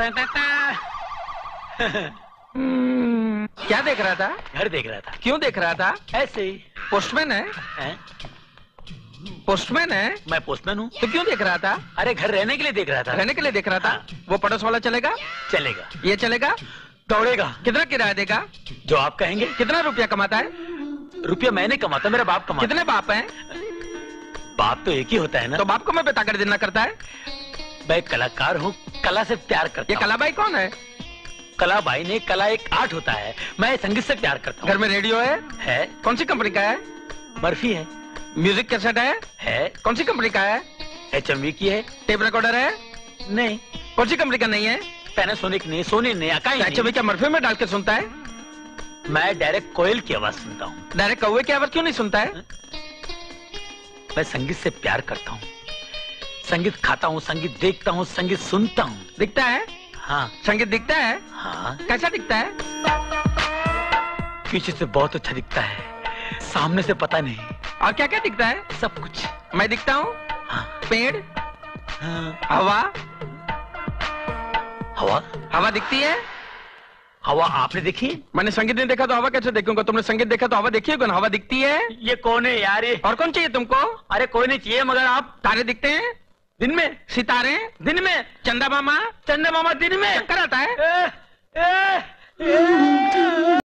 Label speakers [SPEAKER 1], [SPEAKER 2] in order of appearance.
[SPEAKER 1] क्या देख रहा था?
[SPEAKER 2] घर देख रहा था।
[SPEAKER 1] क्यों देख रहा था?
[SPEAKER 2] ऐसे ही।
[SPEAKER 1] पोस्टमैन है? पोस्टमैन है?
[SPEAKER 2] मैं पोस्टमैन हूँ।
[SPEAKER 1] तो क्यों देख रहा था?
[SPEAKER 2] अरे घर रहने के लिए देख रहा था।
[SPEAKER 1] रहने के लिए देख रहा था?
[SPEAKER 2] हाँ।
[SPEAKER 1] वो पड़ोस वाला चलेगा?
[SPEAKER 2] चलेगा।
[SPEAKER 1] ये चलेगा?
[SPEAKER 2] दौड़ेगा।
[SPEAKER 1] कितना किराया देगा?
[SPEAKER 2] जो आप कहेंगे।
[SPEAKER 1] कितना रुपया कमाता है?
[SPEAKER 2] रुपया मैं नहीं कमाता, मेरा बाप कमाता।
[SPEAKER 1] कितने बाप हैं?
[SPEAKER 2] बाप तो एक ही होता है ना।
[SPEAKER 1] तो बाप को मैं बताकर देना करता है?
[SPEAKER 2] मैं कलाकार हूँ, कला से प्यार करता
[SPEAKER 1] ये कलाबाई कौन है?
[SPEAKER 2] कलाबाई ने कला एक आर्ट होता है, मैं संगीत से प्यार करता हूँ।
[SPEAKER 1] घर में रेडियो है?
[SPEAKER 2] है।
[SPEAKER 1] कौन सी कंपनी का है?
[SPEAKER 2] बर्फी है।
[SPEAKER 1] म्यूजिक कैसेट है?
[SPEAKER 2] है।
[SPEAKER 1] कौन सी कंपनी का है?
[SPEAKER 2] HMV की है।
[SPEAKER 1] टेप रिकॉर्डर है?
[SPEAKER 2] नहीं।
[SPEAKER 1] कौन सी कंपनी का नहीं है?
[SPEAKER 2] पैनासोनिक नहीं, सोनी नहीं, अकाई नहीं।
[SPEAKER 1] HMV क्या मर्फे में डाल के सुनता है?
[SPEAKER 2] मैं डायरेक्ट कोयल की आवाज सुनता हूँ।
[SPEAKER 1] डायरेक्ट कौवे की आवाज क्यों नहीं सुनता है?
[SPEAKER 2] मैं संगीत से प्यार करता हूँ, संगीत खाता हूँ, संगीत देखता हूँ, संगीत सुनता हूँ।
[SPEAKER 1] दिखता है?
[SPEAKER 2] हाँ।
[SPEAKER 1] संगीत दिखता है?
[SPEAKER 2] हाँ।
[SPEAKER 1] कैसा दिखता है?
[SPEAKER 2] पीछे से बहुत अच्छा दिखता है, सामने से पता नहीं।
[SPEAKER 1] और क्या क्या दिखता है?
[SPEAKER 2] सब कुछ।
[SPEAKER 1] मैं दिखता हूँ?
[SPEAKER 2] हाँ।
[SPEAKER 1] पेड़?
[SPEAKER 2] हाँ।
[SPEAKER 1] हवा?
[SPEAKER 2] हवा?
[SPEAKER 1] हवा दिखती है?
[SPEAKER 2] हवा आपने देखी?
[SPEAKER 1] मैंने संगीत नहीं देखा तो हवा कैसे देखूंगा? तुमने संगीत देखा तो हवा देखी होगी ना? हवा दिखती है?
[SPEAKER 2] ये कौन है यार ये?
[SPEAKER 1] और कौन चाहिए तुमको?
[SPEAKER 2] अरे कोई नहीं चाहिए, मगर आप।
[SPEAKER 1] तारे दिखते हैं?
[SPEAKER 2] दिन में?
[SPEAKER 1] सितारे?
[SPEAKER 2] दिन में?
[SPEAKER 1] चंदा मामा?
[SPEAKER 2] चंदा मामा दिन में?
[SPEAKER 1] चक्कर आता है?